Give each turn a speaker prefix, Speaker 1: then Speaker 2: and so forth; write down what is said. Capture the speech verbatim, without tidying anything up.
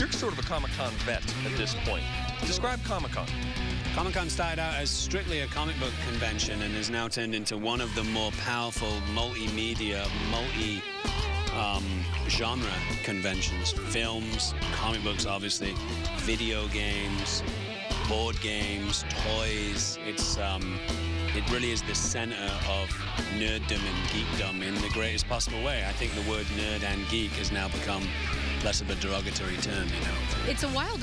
Speaker 1: You're sort of a Comic-Con vet at this point. Describe Comic-Con.
Speaker 2: Comic-Con started out as strictly a comic book convention and has now turned into one of the more powerful multimedia, multi-genre um, conventions. Films, comic books, obviously, video games, board games, toys. It's um, it really is the center of nerddom and geekdom in the greatest possible way. I think the word nerd and geek has now become less of a derogatory term, you know.
Speaker 3: It's a wild